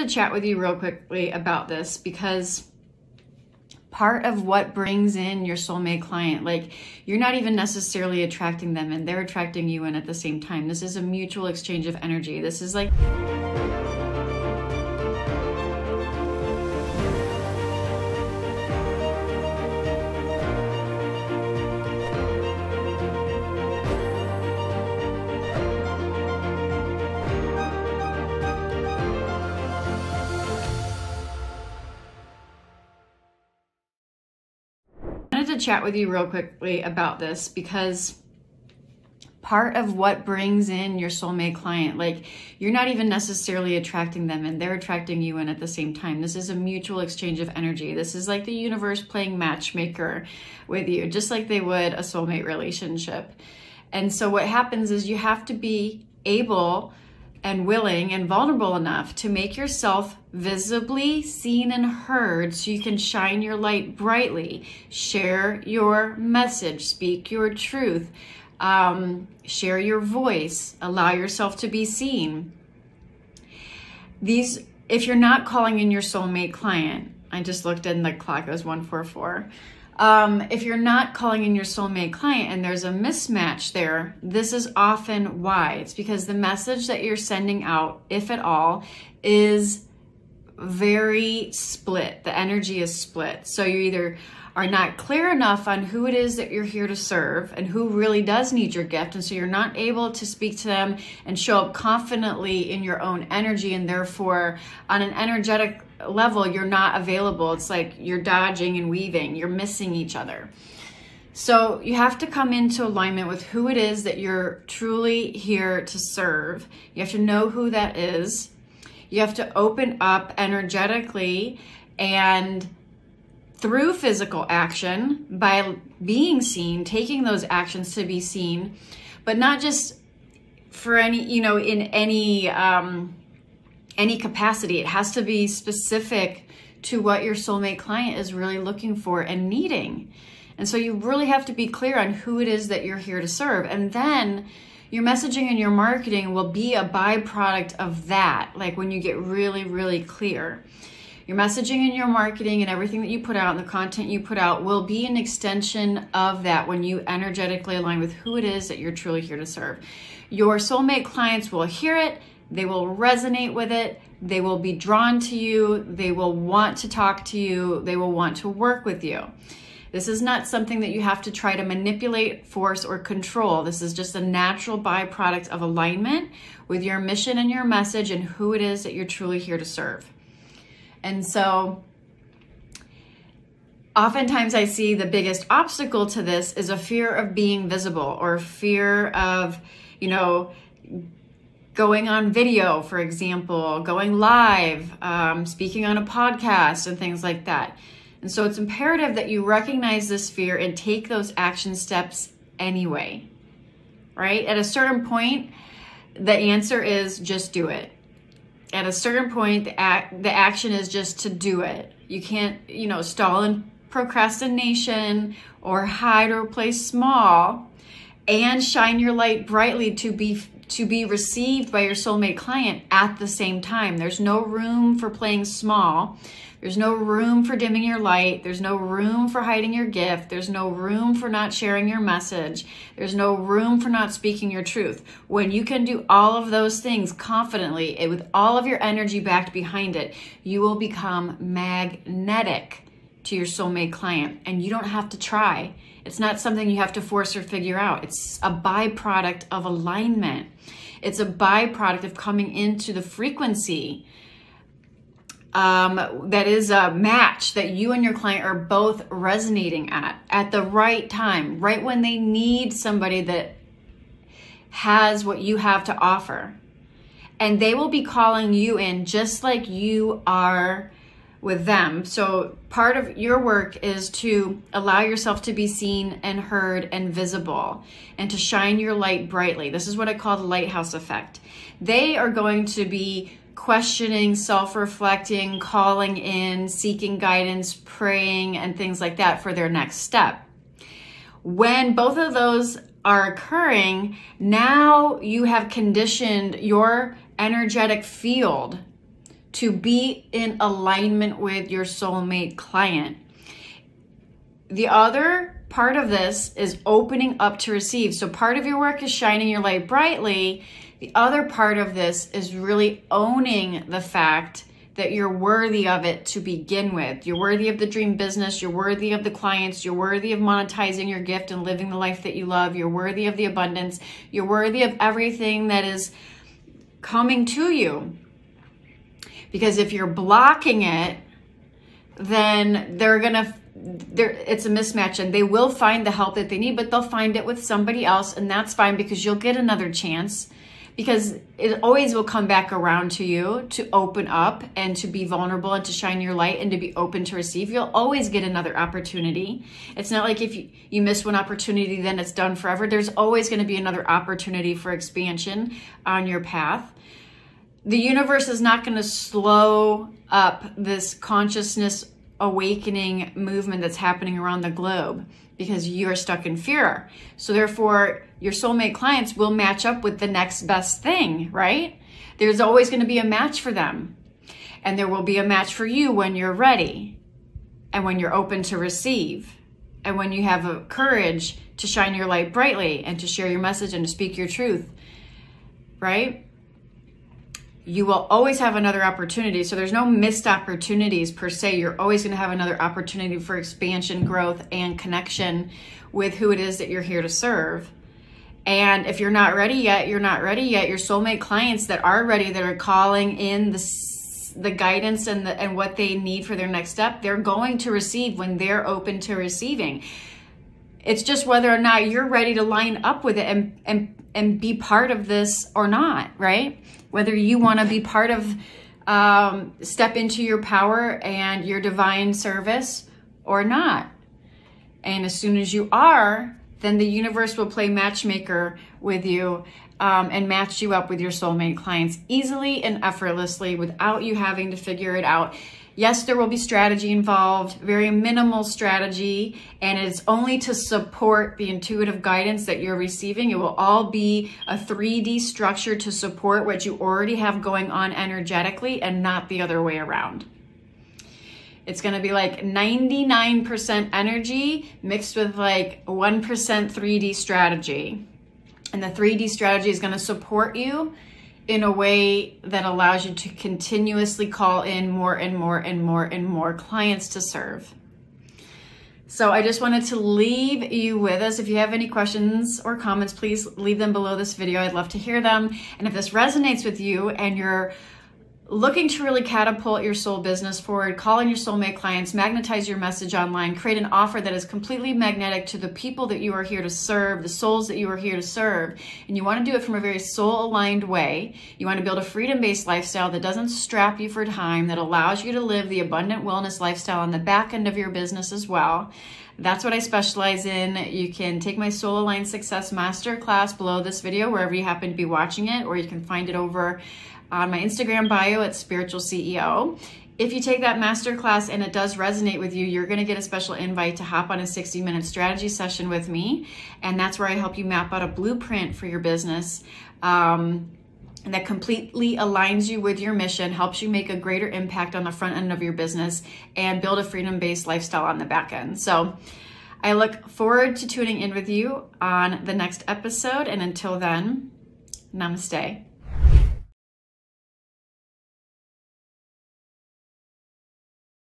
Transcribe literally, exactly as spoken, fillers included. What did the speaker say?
to chat with you real quickly about this because part of what brings in your soulmate client, like you're not even necessarily attracting them and they're attracting you in at the same time. This is a mutual exchange of energy. This is like to chat with you real quickly about this because part of what brings in your soulmate client, like you're not even necessarily attracting them and they're attracting you in at the same time. This is a mutual exchange of energy. This is like the universe playing matchmaker with you, just like they would a soulmate relationship. And so what happens is you have to be able and willing and vulnerable enough to make yourself visibly seen and heard so you can shine your light brightly, share your message, speak your truth, um, share your voice, allow yourself to be seen. These, if you're not calling in your soulmate client, I just looked in the clock, it was one forty-four. Um, if you're not calling in your soulmate client and there's a mismatch there, this is often why. It's because the message that you're sending out, if at all, is very split. The energy is split. So you either are not clear enough on who it is that you're here to serve and who really does need your gift. And so you're not able to speak to them and show up confidently in your own energy. And therefore, on an energetic level, you're not available. It's like you're dodging and weaving. You're missing each other. So you have to come into alignment with who it is that you're truly here to serve. You have to know who that is. You have to open up energetically and through physical action by being seen, taking those actions to be seen, but not just for any, you know, in any, um, any capacity. It has to be specific to what your soulmate client is really looking for and needing. And so you really have to be clear on who it is that you're here to serve. And then your messaging and your marketing will be a byproduct of that. Like when you get really, really clear. Your messaging and your marketing and everything that you put out and the content you put out will be an extension of that when you energetically align with who it is that you're truly here to serve. Your soulmate clients will hear it, they will resonate with it, they will be drawn to you, they will want to talk to you, they will want to work with you. This is not something that you have to try to manipulate, force, or control. This is just a natural byproduct of alignment with your mission and your message and who it is that you're truly here to serve. And so oftentimes I see the biggest obstacle to this is a fear of being visible or fear of, you know, going on video, for example, going live, um, speaking on a podcast and things like that. And so it's imperative that you recognize this fear and take those action steps anyway, right? At a certain point, the answer is just do it. At a certain point, the, act, the action is just to do it. You can't, you know, stall in procrastination or hide or play small and shine your light brightly to be to be received by your soulmate client at the same time. There's no room for playing small. There's no room for dimming your light. There's no room for hiding your gift. There's no room for not sharing your message. There's no room for not speaking your truth. When you can do all of those things confidently and with all of your energy backed behind it, you will become magnetic to your soulmate client, and you don't have to try. It's not something you have to force or figure out. It's a byproduct of alignment. It's a byproduct of coming into the frequency um, that is a match that you and your client are both resonating at, at the right time, right when they need somebody that has what you have to offer. And they will be calling you in just like you are with them. So part of your work is to allow yourself to be seen and heard and visible and to shine your light brightly. This is what I call the lighthouse effect. They are going to be questioning, self-reflecting, calling in, seeking guidance, praying, and things like that for their next step. When both of those are occurring, now you have conditioned your energetic field to be in alignment with your soulmate client. The other part of this is opening up to receive. So part of your work is shining your light brightly. The other part of this is really owning the fact that you're worthy of it to begin with. You're worthy of the dream business. You're worthy of the clients. You're worthy of monetizing your gift and living the life that you love. You're worthy of the abundance. You're worthy of everything that is coming to you. Because if you're blocking it, then they're gonna, they're, it's a mismatch, and they will find the help that they need, but they'll find it with somebody else, and that's fine, because you'll get another chance. Because it always will come back around to you to open up and to be vulnerable and to shine your light and to be open to receive. You'll always get another opportunity. It's not like if you, you miss one opportunity, then it's done forever. There's always going to be another opportunity for expansion on your path. The universe is not going to slow up this consciousness awakening movement that's happening around the globe, because you are stuck in fear. So therefore, your soulmate clients will match up with the next best thing, right? There's always going to be a match for them. And there will be a match for you when you're ready and when you're open to receive and when you have a courage to shine your light brightly and to share your message and to speak your truth, right? You will always have another opportunity. So there's no missed opportunities per se. You're always going to have another opportunity for expansion, growth, and connection with who it is that you're here to serve. And if you're not ready yet, you're not ready yet. Your soulmate clients that are ready, that are calling in the, the guidance and, the, and what they need for their next step, they're going to receive when they're open to receiving. It's just whether or not you're ready to line up with it and, and, and be part of this or not, right? Whether you want to be part of, um, step into your power and your divine service or not. And as soon as you are, then the universe will play matchmaker with you um, and match you up with your soulmate clients easily and effortlessly without you having to figure it out. Yes, there will be strategy involved, very minimal strategy, and it's only to support the intuitive guidance that you're receiving. It will all be a three D structure to support what you already have going on energetically and not the other way around. It's going to be like ninety-nine percent energy mixed with like one percent three D strategy. And the three D strategy is going to support you in a way that allows you to continuously call in more and more and more and more clients to serve. So I just wanted to leave you with us. If you have any questions or comments, please leave them below this video. I'd love to hear them. And if this resonates with you and you're looking to really catapult your soul business forward, call in your soulmate clients, magnetize your message online, create an offer that is completely magnetic to the people that you are here to serve, the souls that you are here to serve, and you want to do it from a very soul-aligned way. You want to build a freedom-based lifestyle that doesn't strap you for time, that allows you to live the abundant wellness lifestyle on the back end of your business as well. That's what I specialize in. You can take my Soul Aligned Success Masterclass below this video, wherever you happen to be watching it, or you can find it over on my Instagram bio at Spiritual C E O. If you take that masterclass and it does resonate with you, you're going to get a special invite to hop on a sixty minute strategy session with me. And that's where I help you map out a blueprint for your business um, that completely aligns you with your mission, helps you make a greater impact on the front end of your business, and build a freedom-based lifestyle on the back end. So I look forward to tuning in with you on the next episode. And until then, namaste.